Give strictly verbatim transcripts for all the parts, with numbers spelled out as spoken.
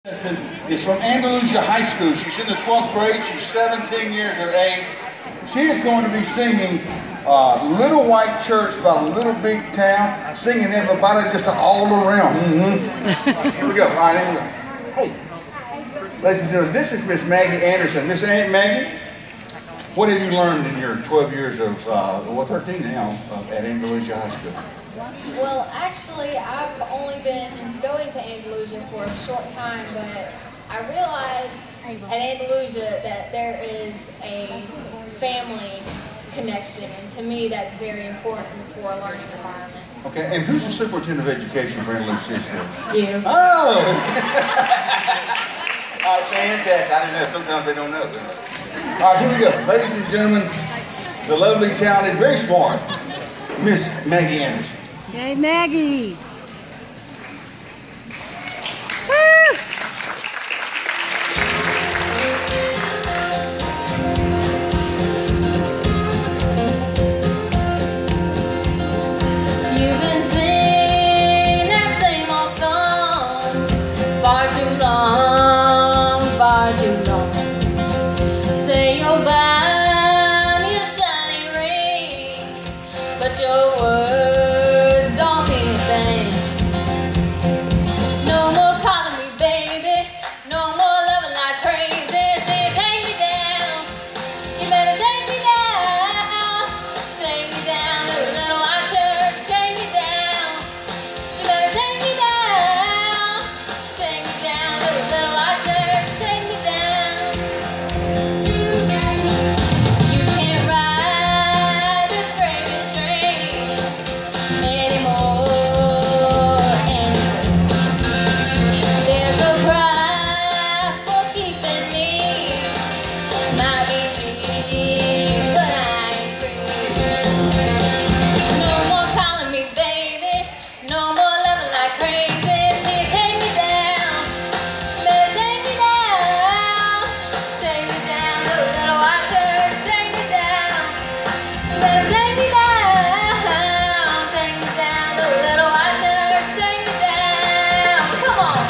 Is from Andalusia High School. She's in the twelfth grade. She's seventeen years of age. She is going to be singing uh, Little White Church by Little Big Town, singing everybody just all around. Mm-hmm. Here we go. All right, here we go. Hey, ladies and gentlemen, this is Miss Maggie Anderson. Miss Aunt Maggie, what have you learned in your twelve years of, uh, well, thirteen now, uh, at Andalusia High School? Well, actually, I've only been going to Andalusia for a short time, but I realized at Andalusia that there is a family connection, and to me that's very important for a learning environment. Okay, and who's the superintendent of education for Andalusia School? You. Oh! All right, fantastic. I didn't know. Sometimes they don't know. All right, here we go. Ladies and gentlemen, the lovely, talented, very smart Miss Maggie Anderson. Hey, Maggie! You've been singing that same old song far too long, far too long. Say you'll buy me a shiny ring, but your words don't mean a thing. No more calling me baby, no more loving like crazy. Till you take me down, you better take me down, take me down to the little white church. Take me down, you better take me down, take me down to the little white church. Take me down. You can't ride this gravy train anymore, anymore. There's a price for keeping me. Might be cheap, but I ain't free. No more calling me baby, no more loving like crazy. Till you take me down, you better take me down, take me down to the little white church. Take me down, you better take me down, take me down to the little white church. Take me down, come on.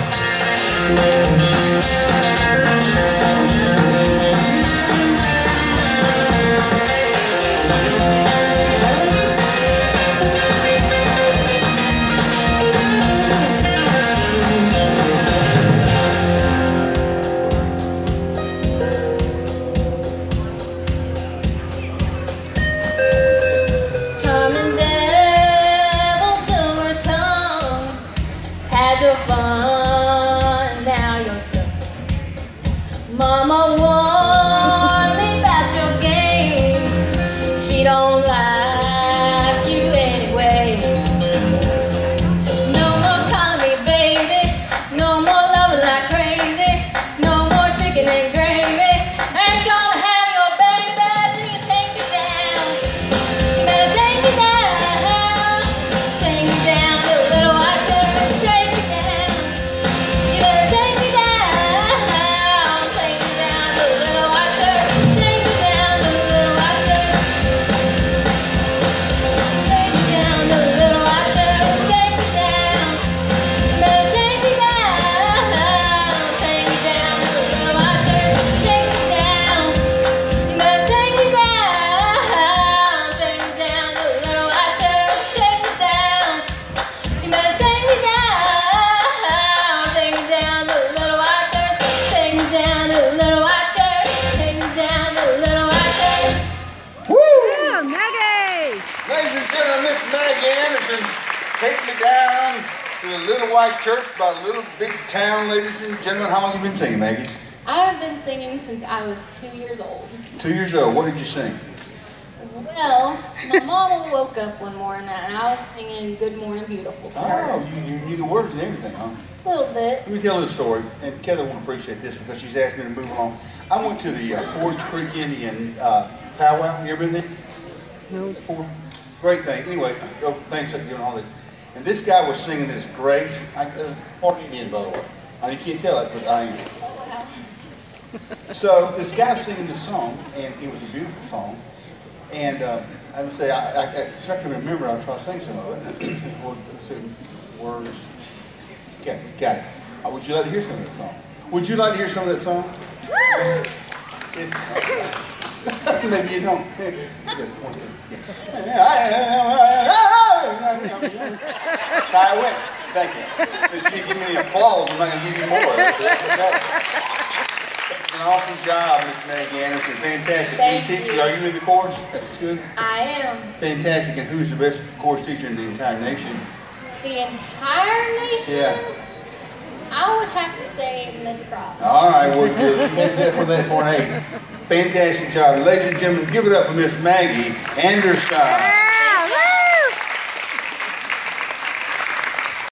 Charming devil, silver tongue, had your fun, now you're done. Mama warned me about your game, she don't like you anyway. No more calling me baby, no more loving like crazy, no more chicken and gravy. Ain't gonna have your baby till you take me down. You better take me down, take me down to the little white church. Take me down, you better take me down, take me down to the little white church. Take me down to the little white church. Take me down to the little white church. Take me down, you better take me down, take me down to the little white church. Take me down, you better take me down, take me down to the little white church. Take me down, you better take me down, take me down to the little white church. Take me down to the little white church. Take me down to the little white church. Woo! Yeah, Maggie! Ladies and gentlemen, Miss Maggie Anderson, take me down to the Little White Church by Little Big Town. Ladies and gentlemen, how long have you been singing, Maggie? I have been singing since I was two years old. Two years old. What did you sing? Well, my mama woke up one morning and I was singing Good Morning Beautiful to Oh, her. you, you knew the words and everything, huh? A little bit. Let me tell you a story, and Heather won't appreciate this because she's asked me to move along. I went to the uh, Forge Creek Indian uh, powwow. You ever been there? No. Four. Great thing. Anyway, oh, thanks for doing all this. And this guy was singing this great, I, uh, part Indian, by the way. I mean, you can't tell it, but I am. Oh, wow. So this guy's singing this song, and it was a beautiful song. And uh, I would say, I, I, I I can remember, I'll try to sing some of it. Well, let's see, words. Okay, got it. Uh, would you like to hear some of that song? Would you like to hear some of that song? It's, maybe you don't. Shy away. Thank you. Since you didn't give me any applause, I'm not going to give you more. It's an awesome job, Miss Maggie Anderson. Fantastic. Thank Any teacher, you. are you in the course? That's good. I am. Fantastic. And who's the best course teacher in the entire nation? The entire nation? Yeah. I would have to say Miss Cross. All right, we're good. What's that for that for an eight? Fantastic job. Ladies and gentlemen, give it up for Miss Maggie Anderson.